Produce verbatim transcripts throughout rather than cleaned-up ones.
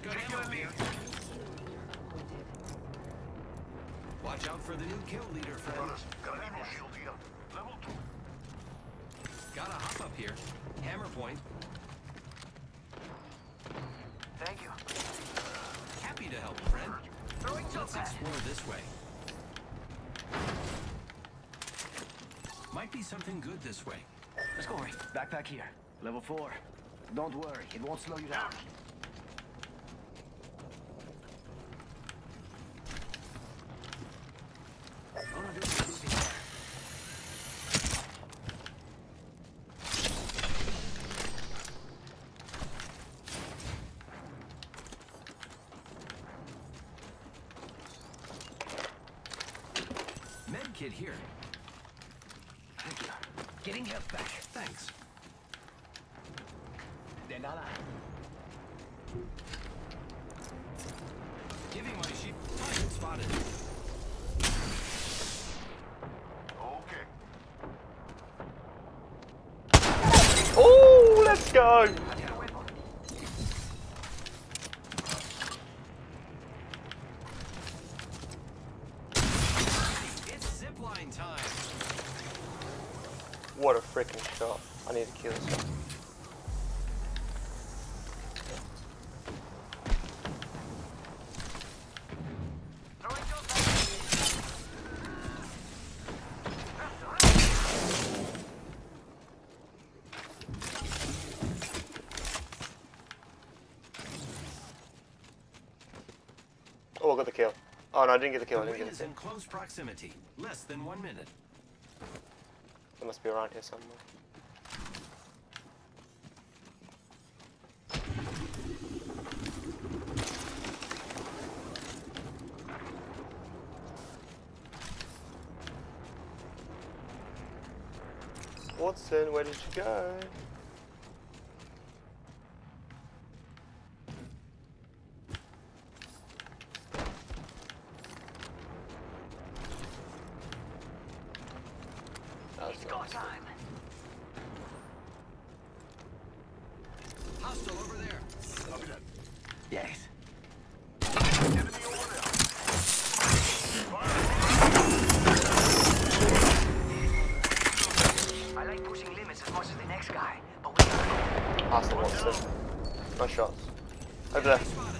Good ammo here. Watch out for the new kill leader, friend. Got an ammo shield here. Level two. Gotta hop up here. Hammer point. Thank you. Happy to help, friend. Throwing Let's jump pad. explore this way. Might be something good this way. Let's go, Ray. Backpack here. Level four. Don't worry, it won't slow you down. Gonna do some looting there. Med kit here. Thank you. Getting health back. Thanks. De nada. Giving my sheep. Target spotted. Okay. Oh, let's go. I got a weapon. It's zipline time. What a freaking shot. I need to kill this one. Throwing jump pad. Oh, I got the kill. Oh no, I didn't get the kill. I The didn't win get is the in kill. close proximity. Less than one minute. It must be around here somewhere. Watson, where did you go? That was It's go nice. time. Hostile over there. Copy that. Yes. Enemy over there. I like pushing limits as much as the next guy, but we gotta go. Hostile Watson. Nice shots. Over there. Spotted.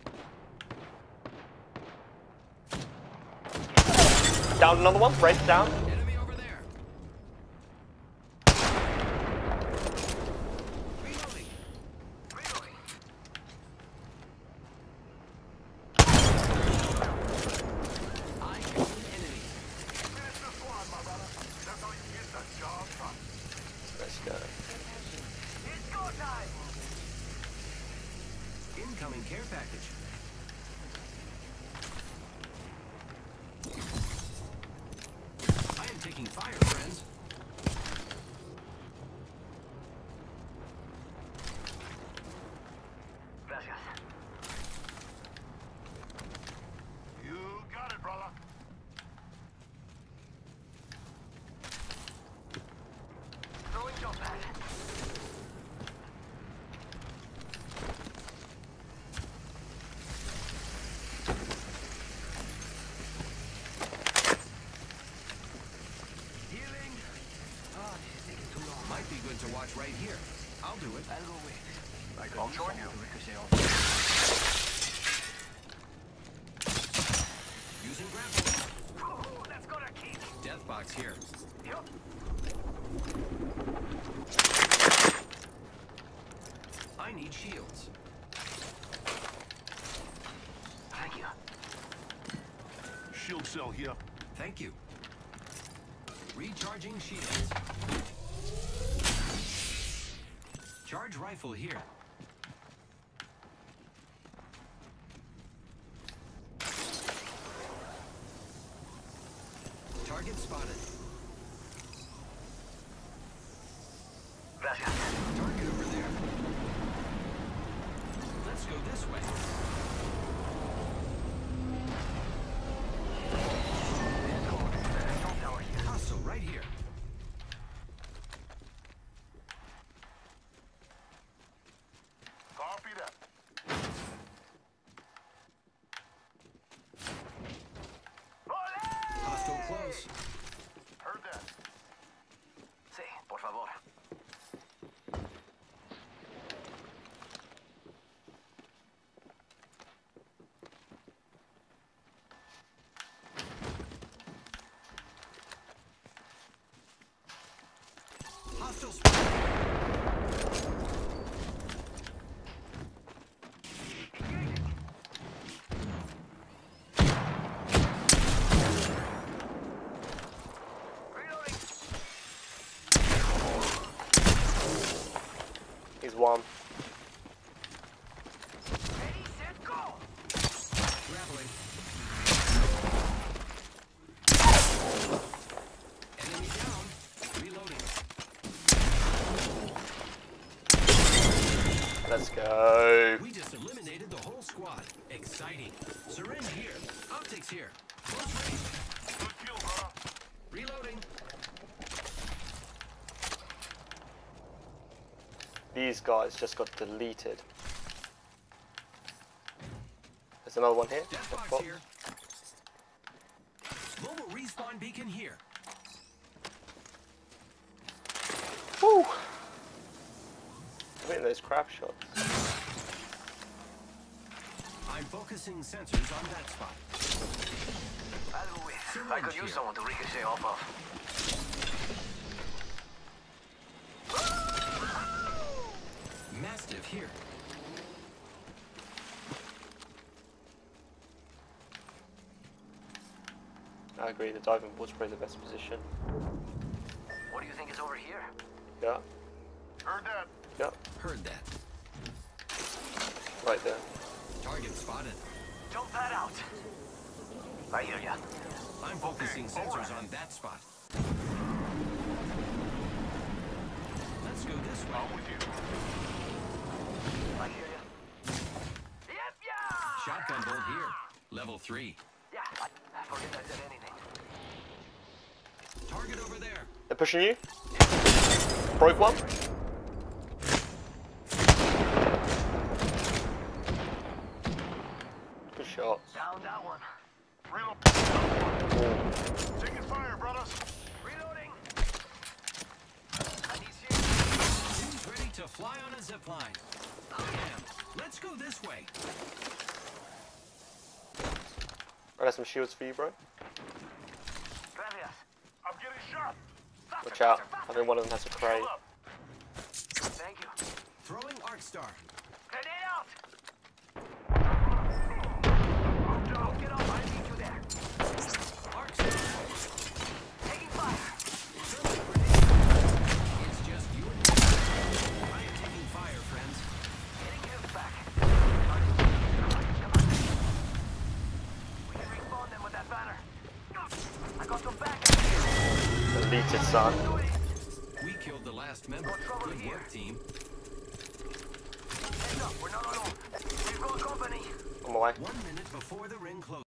Down another one. Brace down. Enemy over there. Reloading. Reloading. I killed an enemy. Finish this one, my brother. That's how you get that job done. Let's go. It's go time. Incoming care package. I am taking fire, friends. Gracias. You got it, brother. Throwing jump pad. Healing. Oh, this is taking too long. Might be good to watch right here. I'll do it. I'll go with. I'll join you. Ricochet off. Using grapple. Woo-hoo, that's gonna keep. Death box here. Yup. I need shields. Thank you. Shield cell here. Thank you. Recharging shields. Charge rifle here. Target spotted. Gracias. Target over there. Let's go this way. Jump tower here. Hostile right here. Hostile spotted. He's one. Ready, set, go! Grappling. Enemy down. Reloading. Let's go. We just eliminated the whole squad. Exciting. Syringe here. Optics here. Close range. Good kill, brother. Reloading. These guys just got deleted. There's another one here. Death Death box box. here. Mobile respawn beacon here. Woo! I'm hitting those crap shots. I'm focusing sensors on that spot. I could use someone to ricochet off of. Mastiff here. I agree, the diving board's probably the best position. What do you think is over here? Yeah, Heard that. yeah, Heard that. right there. Target spotted. Jump that out. I hear ya. I'm focusing sensors on that spot. Let's go this way. I'm with you. I hear ya. Yep, yeah! Shotgun bolt here. Level three. Yeah, I, I forget I said anything. Target over there. They're pushing you. Broke one. Good shot. Down that one. Reload. Oh. Taking fire, brothers. Reloading. I need you. Who's ready to fly on a zip line? I am. Let's go this way. I got some shields for you, bro. Gracias. I'm getting shot. Faster, Watch out. faster, faster. I think one of them has a crate. Shield up. Thank you. Throwing arc star. Grenade out. I'm down. Get up. I need you there. Arc star. Taking fire. Thermal grenade. It's just you and me. I am taking fire, friends. Getting him back. Come on. Come on. We can respawn them with that banner. I got some back. Deleted, son. We killed the last member. Good work, team. Heads up. We're not alone. We've got company. On my way. One minute before the ring closes.